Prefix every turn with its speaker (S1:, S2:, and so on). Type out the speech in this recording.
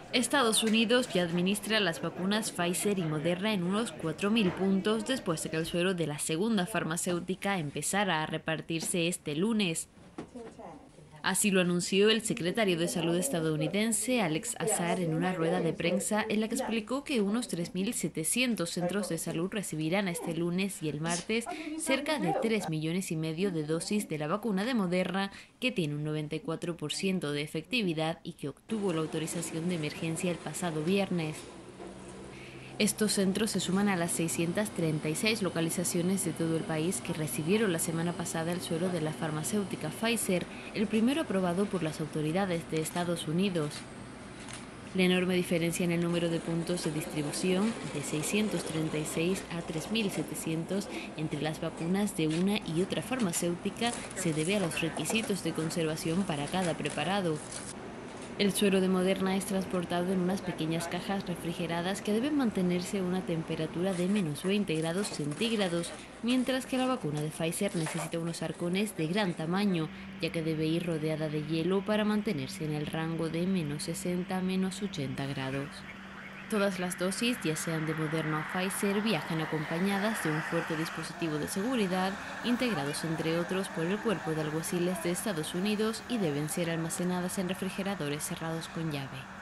S1: Estados Unidos ya administra las vacunas Pfizer y Moderna en unos 4.000 puntos después de que el suero de la segunda farmacéutica empezara a repartirse este lunes. Así lo anunció el secretario de Salud estadounidense, Alex Azar, en una rueda de prensa en la que explicó que unos 3.700 centros de salud recibirán este lunes y el martes cerca de 3,5 millones de dosis de la vacuna de Moderna, que tiene un 94% de efectividad y que obtuvo la autorización de emergencia el pasado viernes. Estos centros se suman a las 636 localizaciones de todo el país que recibieron la semana pasada el suero de la farmacéutica Pfizer, el primero aprobado por las autoridades de Estados Unidos. La enorme diferencia en el número de puntos de distribución, de 636 a 3.700 entre las vacunas de una y otra farmacéutica, se debe a los requisitos de conservación para cada preparado. El suero de Moderna es transportado en unas pequeñas cajas refrigeradas que deben mantenerse a una temperatura de menos 20 grados centígrados, mientras que la vacuna de Pfizer necesita unos arcones de gran tamaño, ya que debe ir rodeada de hielo para mantenerse en el rango de menos 60 a menos 80 grados. Todas las dosis, ya sean de Moderna o Pfizer, viajan acompañadas de un fuerte dispositivo de seguridad, integrados entre otros por el Cuerpo de Alguaciles de Estados Unidos, y deben ser almacenadas en refrigeradores cerrados con llave.